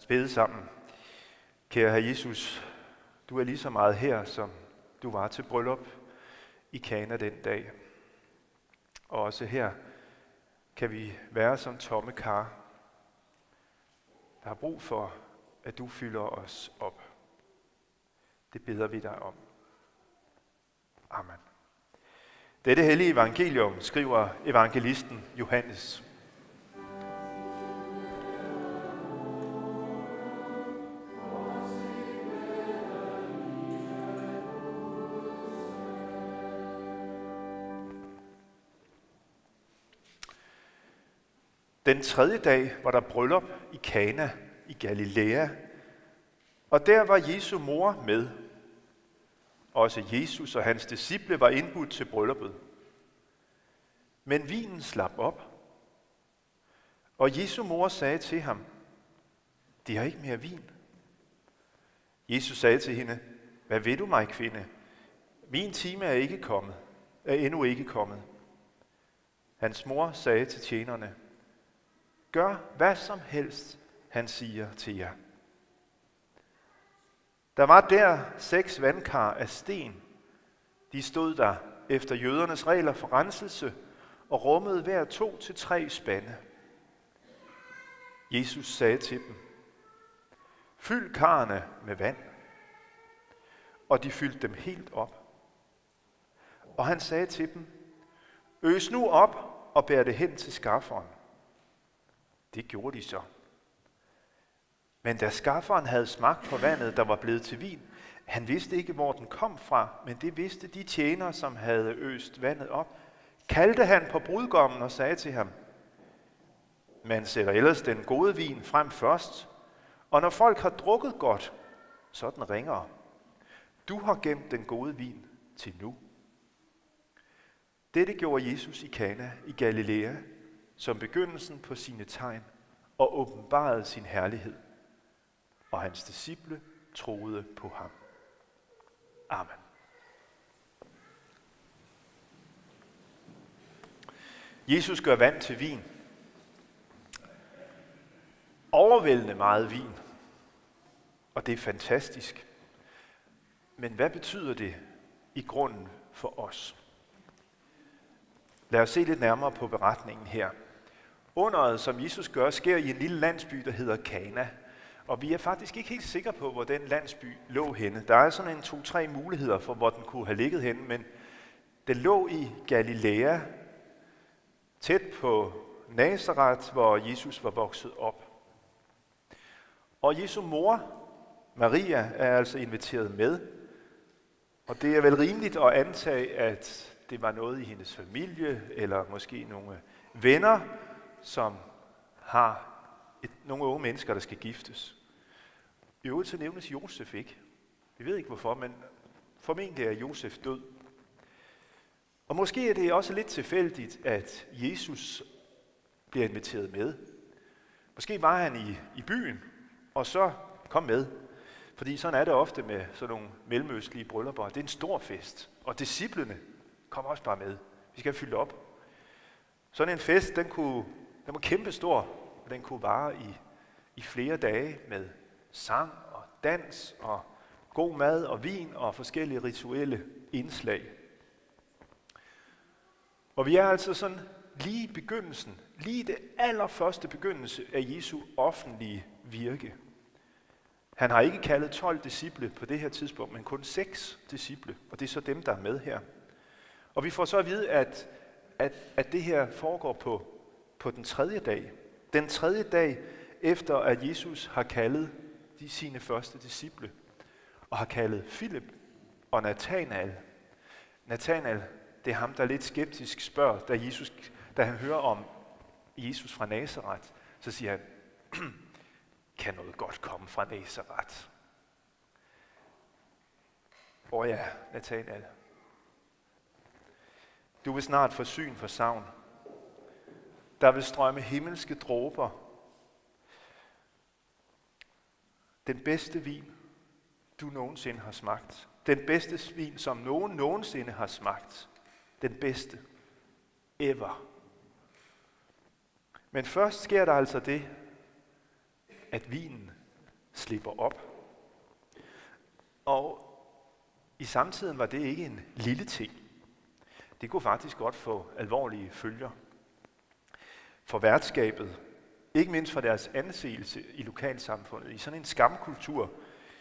bede sammen. Kære Herre Jesus, du er lige så meget her, som du var til bryllup i Kana den dag. Og også her kan vi være som tomme kar, der har brug for, at du fylder os op. Det beder vi dig om. Amen. Dette hellige evangelium skriver evangelisten Johannes. Den tredje dag var der bryllup i Kana i Galilea, og der var Jesu mor med. Også Jesus og hans disciple var indbudt til brylluppet. Men vinen slap op, og Jesu mor sagde til ham, de har ikke mere vin. Jesus sagde til hende, hvad vil du mig, kvinde? Min time er endnu ikke kommet. Hans mor sagde til tjenerne, gør hvad som helst, han siger til jer. Der var der 6 vandkar af sten. De stod der efter jødernes regler for renselse og rummede hver 2 til 3 spande. Jesus sagde til dem, fyld karrene med vand. Og de fyldte dem helt op. Og han sagde til dem, øs nu op og bær det hen til skafferen. Det gjorde de så. Men da skafferen havde smagt på vandet, der var blevet til vin, han vidste ikke, hvor den kom fra, men det vidste de tjenere, som havde øst vandet op, kaldte han på brudgommen og sagde til ham, man sætter ellers den gode vin frem først, og når folk har drukket godt, så er den ringere. Du har gemt den gode vin til nu. Dette gjorde Jesus i Kana i Galilea, som begyndelsen på sine tegn, og åbenbarede sin herlighed. Og hans disciple troede på ham. Amen. Jesus gør vand til vin. Overvældende meget vin. Og det er fantastisk. Men hvad betyder det i grunden for os? Lad os se lidt nærmere på beretningen her. Underet, som Jesus gør, sker i en lille landsby, der hedder Kana. Og vi er faktisk ikke helt sikre på, hvor den landsby lå henne. Der er sådan en 2-3 muligheder for, hvor den kunne have ligget henne, men den lå i Galilea, tæt på Nazaret, hvor Jesus var vokset op. Og Jesu mor, Maria, er altså inviteret med. Og det er vel rimeligt at antage, at det var noget i hendes familie, eller måske nogle venner, som har nogle unge mennesker, der skal giftes. I øvrigt så nævnes Josef ikke. Vi ved ikke hvorfor, men formentlig er Josef død. Og måske er det også lidt tilfældigt, at Jesus bliver inviteret med. Måske var han i byen, og så kom med. Fordi sådan er det ofte med sådan nogle mellemøstlige bryllupper. Det er en stor fest, og disciplene kommer også bare med. Vi skal fylde op. Sådan en fest, den var kæmpestor, og den kunne vare i flere dage med sang og dans og god mad og vin og forskellige rituelle indslag. Og vi er altså sådan lige i begyndelsen, lige det allerførste begyndelse af Jesu offentlige virke. Han har ikke kaldet 12 disciple på det her tidspunkt, men kun 6 disciple, og det er så dem, der er med her. Og vi får så at vide, at det her foregår på den 3. dag. Den 3. dag efter, at Jesus har kaldet sine første disciple, og har kaldet Filip og Nathanael. Nathanael, det er ham, der lidt skeptisk spørger, da han hører om Jesus fra Nazaret, så siger han, kan noget godt komme fra Nazaret? Ja, Nathanael. Du vil snart få syn for savn. Der vil strømme himmelske dråber. Den bedste vin, du nogensinde har smagt. Den bedste vin, som nogen nogensinde har smagt. Den bedste. Ever. Men først sker der altså det, at vinen slipper op. Og i samtiden var det ikke en lille ting. Det kunne faktisk godt få alvorlige følger for værtskabet, ikke mindst for deres anseelse i lokalsamfundet. I sådan en skamkultur,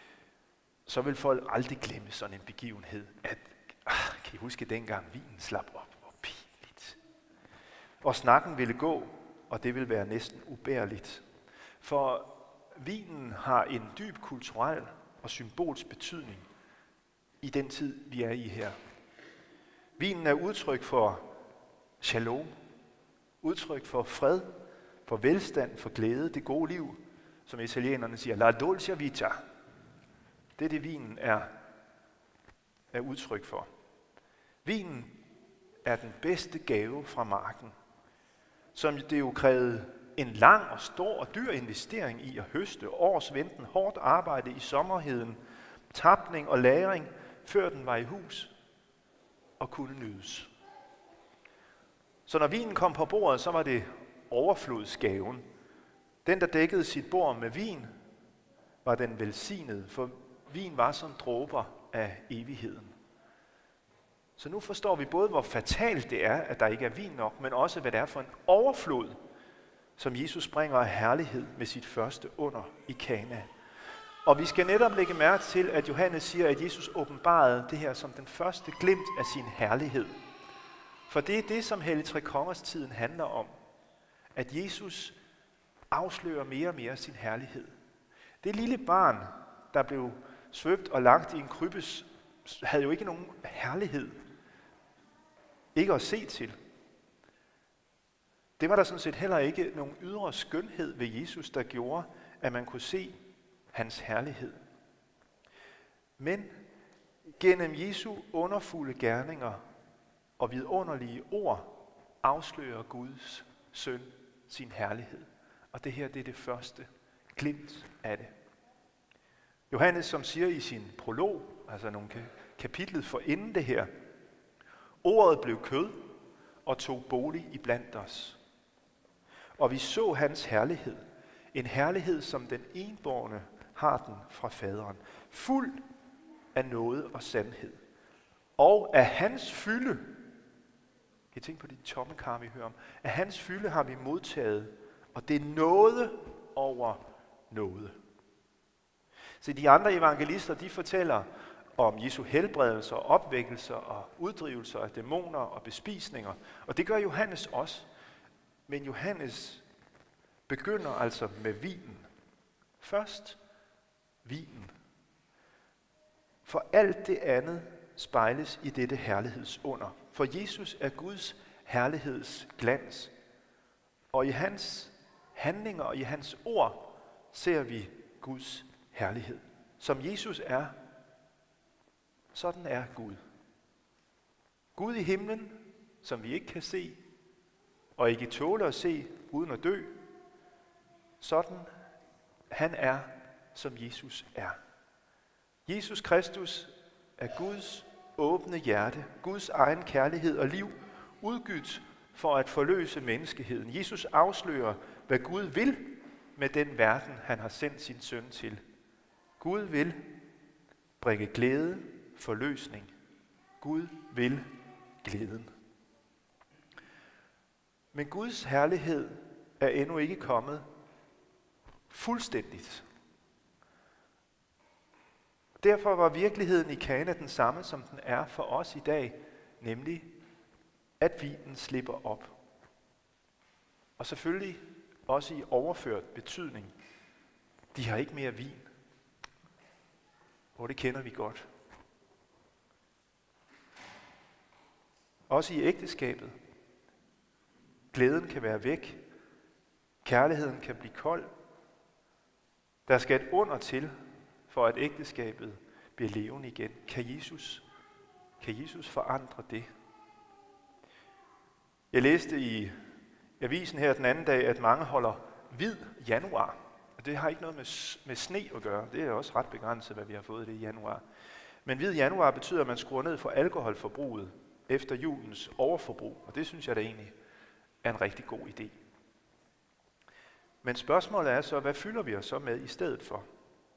så vil folk aldrig glemme sådan en begivenhed, at kan I huske dengang vinen slap op? Hvor pinligt. Og snakken ville gå, og det ville være næsten ubærligt. For vinen har en dyb kulturel og symbolsk betydning i den tid, vi er i her. Vinen er udtryk for shalom, udtryk for fred, for velstand, for glæde, det gode liv, som italienerne siger, la dolce vita. Det er det, vinen er udtryk for. Vinen er den bedste gave fra marken, som det jo krævede en lang og stor og dyr investering i at høste, årsventen, hårdt arbejde i sommerheden, tapning og lagring, før den var i hus og kunne nydes. Så når vinen kom på bordet, så var det overflodsgaven. Den, der dækkede sit bord med vin, var den velsignede, for vin var som dråber af evigheden. Så nu forstår vi både, hvor fatalt det er, at der ikke er vin nok, men også, hvad det er for en overflod, som Jesus bringer af herlighed med sit første under i Kana. Og vi skal netop lægge mærke til, at Johannes siger, at Jesus åbenbarede det her som den første glimt af sin herlighed. For det er det, som Helligtrekongers-tiden handler om. At Jesus afslører mere og mere sin herlighed. Det lille barn, der blev svøbt og lagt i en krybbe, havde jo ikke nogen herlighed. Ikke at se til. Det var der sådan set heller ikke nogen ydre skønhed ved Jesus, der gjorde, at man kunne se hans herlighed. Men gennem Jesu underfulde gerninger og vidunderlige ord afslører Guds søn sin herlighed. Og det her, det er det første glimt af det. Johannes, som siger i sin prolog, altså nogle kapitlet for inden det her, ordet blev kød og tog bolig iblandt os. Og vi så hans herlighed, en herlighed, som den enbårne har den fra faderen, fuld af nåde og sandhed. Og af hans fylde, kan I tænke på de tomme kar, vi hører om, af hans fylde har vi modtaget, og det er nåde over nåde. Så de andre evangelister, de fortæller om Jesu helbredelser, opvækkelser og uddrivelser af dæmoner og bespisninger. Og det gør Johannes også. Men Johannes begynder altså med vinen. Først vinen. For alt det andet spejles i dette herlighedsunder. For Jesus er Guds herlighedsglans. Og i hans handlinger og i hans ord ser vi Guds herlighed. Som Jesus er, sådan er Gud. Gud i himlen, som vi ikke kan se, og ikke tåler at se uden at dø. Sådan han er, som Jesus er. Jesus Kristus er Guds åbne hjerte, Guds egen kærlighed og liv, udgydt for at forløse menneskeheden. Jesus afslører, hvad Gud vil med den verden, han har sendt sin søn til. Gud vil bringe glæde, forløsning. Gud vil glæden. Men Guds herlighed er endnu ikke kommet fuldstændigt. Derfor var virkeligheden i Kana den samme, som den er for os i dag, nemlig at vinen slipper op. Og selvfølgelig også i overført betydning. De har ikke mere vin. Og det kender vi godt. Også i ægteskabet. Glæden kan være væk. Kærligheden kan blive kold. Der skal et under til, for at ægteskabet bliver levende igen. Kan Jesus forandre det? Jeg læste i avisen her den anden dag, at mange holder hvid januar. Og det har ikke noget med sne at gøre. Det er også ret begrænset, hvad vi har fået det i januar. Men hvid januar betyder, at man skruer ned for alkoholforbruget efter julens overforbrug. Og det synes jeg da egentlig er en rigtig god idé. Men spørgsmålet er så, hvad fylder vi os så med i stedet for?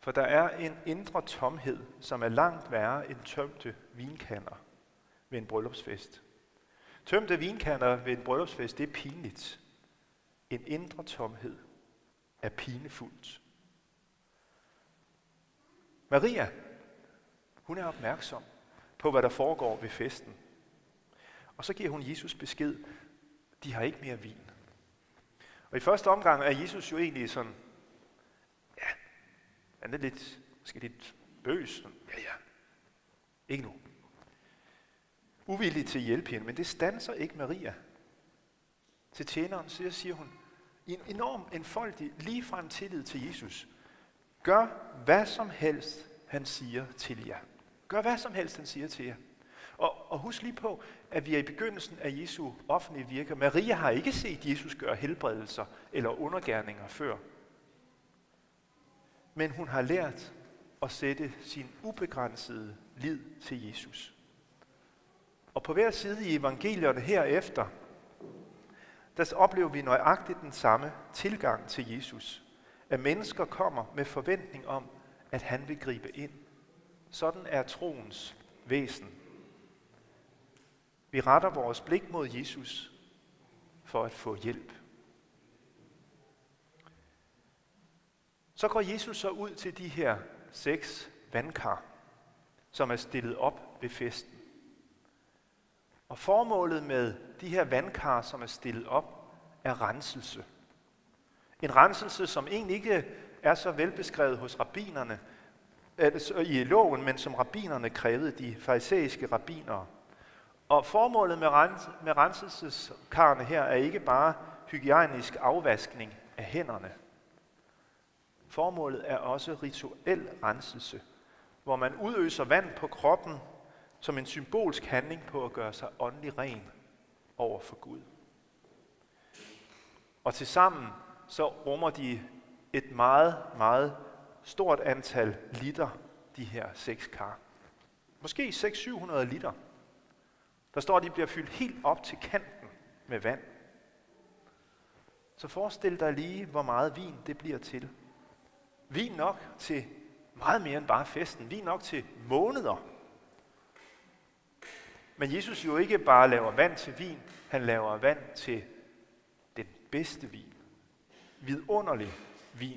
For der er en indre tomhed, som er langt værre end tømte vinkander ved en bryllupsfest. Tømte vinkander ved en bryllupsfest, det er pinligt. En indre tomhed er pinefuldt. Maria, hun er opmærksom på, hvad der foregår ved festen. Og så giver hun Jesus besked, de har ikke mere vin. Og i første omgang er Jesus jo egentlig sådan, ja, han er lidt, måske lidt bøs. Ja, ikke nu. Uvillig til at hjælpe hende, men det standser ikke Maria. Til tjeneren siger hun, i en enorm enfoldig, ligefrem tillid til Jesus, gør hvad som helst, han siger til jer. Gør hvad som helst, han siger til jer. Og husk lige på, at vi er i begyndelsen af Jesu offentlige virke. Maria har ikke set Jesus gøre helbredelser eller undergerninger før. Men hun har lært at sætte sin ubegrænsede lid til Jesus. Og på hver side i evangelierne herefter, der oplever vi nøjagtigt den samme tilgang til Jesus. At mennesker kommer med forventning om, at han vil gribe ind. Sådan er troens væsen. Vi retter vores blik mod Jesus for at få hjælp. Så går Jesus så ud til de her 6 vandkar, som er stillet op ved festen. Og formålet med de her vandkar, som er stillet op, er renselse. En renselse, som egentlig ikke er så velbeskrevet hos rabbinerne i loven, men som rabbinerne krævede, de farisæiske rabbinere. Og formålet med renselseskarne her er ikke bare hygiejnisk afvaskning af hænderne. Formålet er også rituel renselse, hvor man udøser vand på kroppen som en symbolsk handling på at gøre sig åndelig ren over for Gud. Og tilsammen så rummer de et meget, meget stort antal liter, de her 6 kar. Måske 600-700 liter. Der står, at de bliver fyldt helt op til kanten med vand. Så forestil dig lige, hvor meget vin det bliver til. Vin nok til meget mere end bare festen. Vin nok til måneder. Men Jesus jo ikke bare laver vand til vin, han laver vand til den bedste vin. Vidunderlig vin.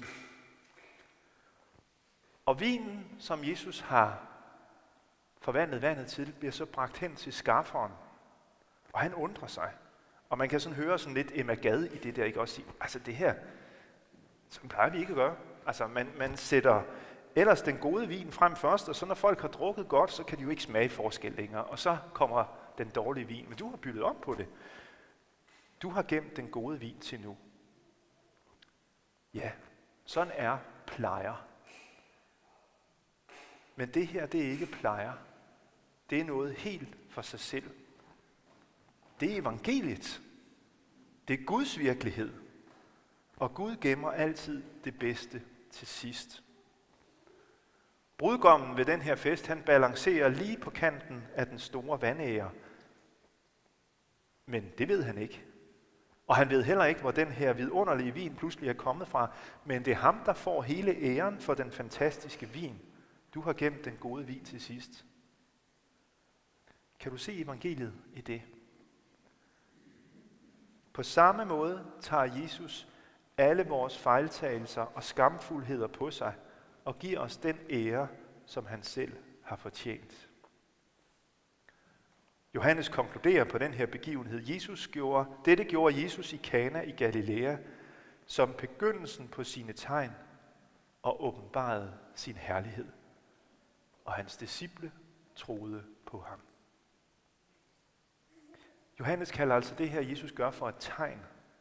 Og vinen, som Jesus har forvandlet vandet til, bliver så bragt hen til skafferen. Og han undrer sig. Og man kan sådan høre sådan lidt Emma Gad i det der, ikke også sige, altså det her, sådan plejer vi ikke at gøre. Altså man sætter ellers den gode vin frem først, og så når folk har drukket godt, så kan de jo ikke smage forskel længere. Og så kommer den dårlige vin. Men du har byttet om på det. Du har gemt den gode vin til nu. Ja, sådan er plejer. Men det her, det er ikke plejer. Det er noget helt for sig selv. Det er evangeliet. Det er Guds virkelighed. Og Gud gemmer altid det bedste til sidst. Brudgommen ved den her fest, han balancerer lige på kanten af den store vandære. Men det ved han ikke. Og han ved heller ikke, hvor den her vidunderlige vin pludselig er kommet fra. Men det er ham, der får hele æren for den fantastiske vin. Du har gemt den gode vin til sidst. Kan du se evangeliet i det? På samme måde tager Jesus alle vores fejltagelser og skamfuldheder på sig og giver os den ære, som han selv har fortjent. Johannes konkluderer på den her begivenhed. Dette gjorde Jesus i Kana i Galilea som begyndelsen på sine tegn og åbenbarede sin herlighed. Og hans disciple troede på ham. Johannes kalder altså det her, Jesus gør, for et tegn.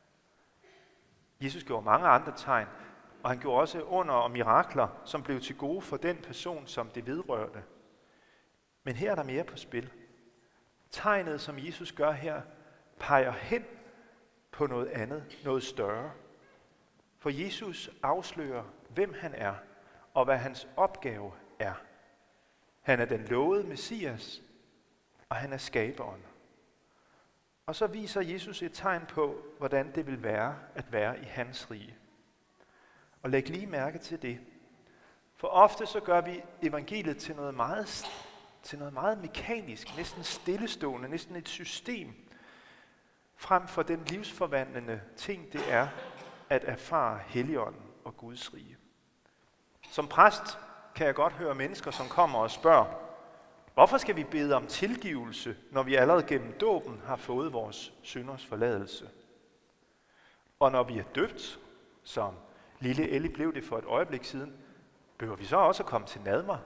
Jesus gjorde mange andre tegn, og han gjorde også under og mirakler, som blev til gode for den person, som det vedrørte. Men her er der mere på spil. Tegnet, som Jesus gør her, peger hen på noget andet, noget større. For Jesus afslører, hvem han er, og hvad hans opgave er. Han er den lovede Messias, og han er skaberen. Og så viser Jesus et tegn på, hvordan det vil være at være i hans rige. Og læg lige mærke til det. For ofte så gør vi evangeliet til noget meget mekanisk, næsten stillestående, næsten et system, frem for den livsforvandlende ting, det er at erfare Helligånden og Guds rige. Som præst kan jeg godt høre mennesker, som kommer og spørger, hvorfor skal vi bede om tilgivelse, når vi allerede gennem dåben har fået vores synders forladelse? Og når vi er døbt, som lille Ellie blev det for et øjeblik siden, behøver vi så også at komme til nadver?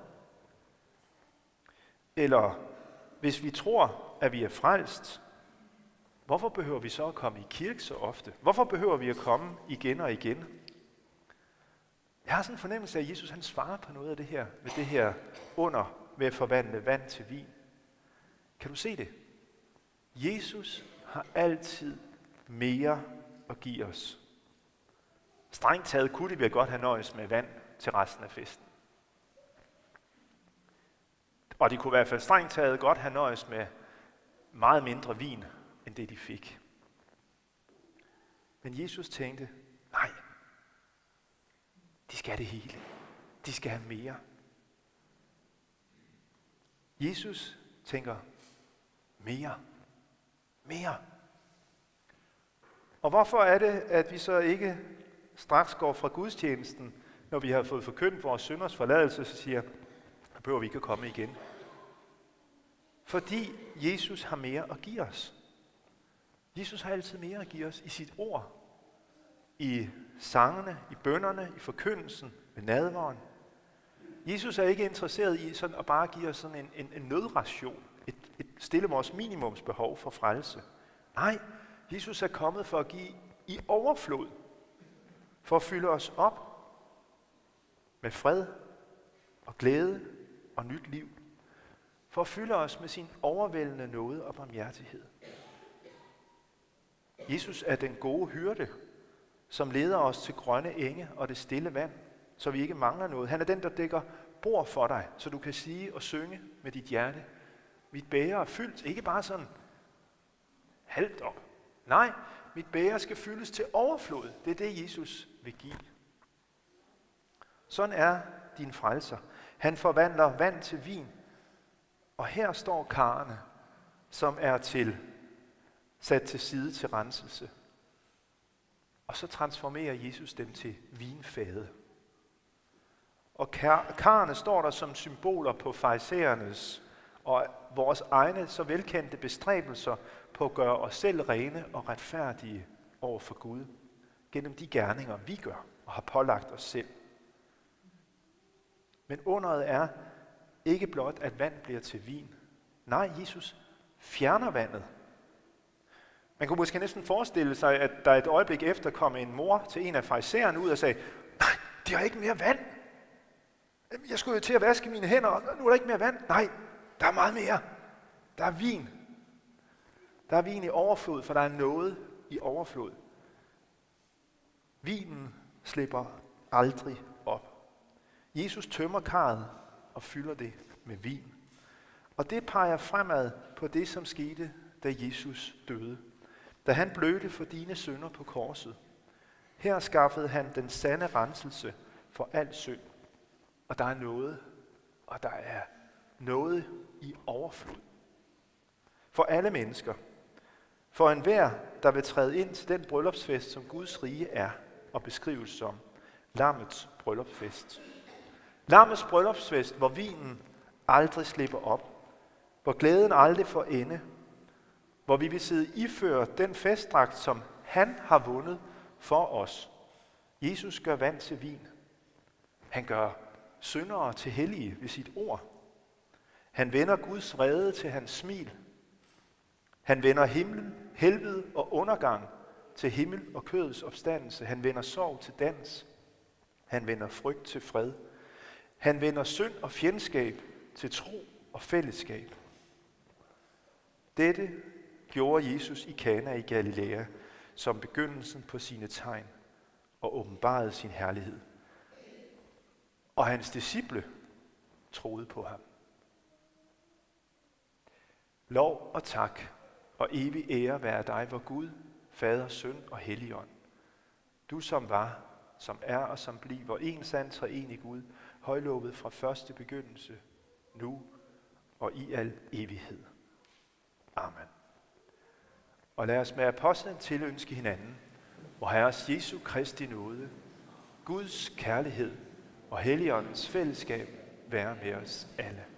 Eller hvis vi tror, at vi er frelst, hvorfor behøver vi så at komme i kirke så ofte? Hvorfor behøver vi at komme igen og igen? Jeg har sådan en fornemmelse af, at Jesus han svarer på noget af det her, med det her under ved at forvandle vand til vin. Kan du se det? Jesus har altid mere at give os. Strengt taget kunne det vi godt have nøjes med vand til resten af festen. Og de kunne i hvert fald strengt taget godt have nøjes med meget mindre vin, end det de fik. Men Jesus tænkte, nej, de skal have det hele. De skal have mere. Jesus tænker, mere. Mere. Og hvorfor er det, at vi så ikke straks går fra gudstjenesten, når vi har fået forkyndt vores synders forladelse, så siger, så behøver vi ikke at komme igen. Fordi Jesus har mere at give os. Jesus har altid mere at give os i sit ord. I sangene, i bønnerne, i forkyndelsen, ved nadveren. Jesus er ikke interesseret i sådan at bare give os sådan en nødration, et stille vores minimumsbehov for frelse. Nej, Jesus er kommet for at give i overflod, for at fylde os op med fred og glæde og nyt liv, for at fylde os med sin overvældende nåde og barmhjertighed. Jesus er den gode hyrde, som leder os til grønne enge og det stille vand, så vi ikke mangler noget. Han er den, der dækker bord for dig, så du kan sige og synge med dit hjerte. Mit bæger er fyldt, ikke bare sådan halvt op. Nej, mit bæger skal fyldes til overflod. Det er det, Jesus vil give. Sådan er din frelser. Han forvandler vand til vin. Og her står karrene, som er sat til side til renselse. Og så transformerer Jesus dem til vinfade. Og karrene står der som symboler på farisæernes og vores egne så velkendte bestræbelser på at gøre os selv rene og retfærdige over for Gud, gennem de gerninger, vi gør og har pålagt os selv. Men underet er ikke blot, at vand bliver til vin. Nej, Jesus fjerner vandet. Man kunne måske næsten forestille sig, at der et øjeblik efter kom en mor til en af farisæerne ud og sagde, nej, de har ikke mere vand. Jeg skulle jo til at vaske mine hænder, og nu er der ikke mere vand. Nej, der er meget mere. Der er vin. Der er vin i overflod, for der er noget i overflod. Vinen slipper aldrig op. Jesus tømmer karret og fylder det med vin. Og det peger fremad på det, som skete, da Jesus døde. Da han blødte for dine synder på korset. Her skaffede han den sande renselse for al synd. Og der er noget i overflod. For alle mennesker. For enhver, der vil træde ind til den bryllupsfest, som Guds rige er og beskrives som lammets bryllupsfest. Lammets bryllupsfest, hvor vinen aldrig slipper op, hvor glæden aldrig får ende, hvor vi vil sidde iført den festdragt, som han har vundet for os. Jesus gør vand til vin. Han gør syndere til hellige ved sit ord. Han vender Guds vrede til hans smil. Han vender himlen, helvede og undergang til himmel og kødets opstandelse. Han vender sorg til dans. Han vender frygt til fred. Han vender synd og fjendskab til tro og fællesskab. Dette gjorde Jesus i Kana i Galilea som begyndelsen på sine tegn og åbenbarede sin herlighed. Og hans disciple troede på ham. Lov og tak og evig ære være dig, vor Gud, Fader, Søn og Helligånd. Du som var, som er og som bliver, en sand treenig Gud, højlovet fra første begyndelse, nu og i al evighed. Amen. Og lad os med apostlen tilønske hinanden, hvor Herres Jesu Kristi nåde, Guds kærlighed og Helligåndens fællesskab være med os alle.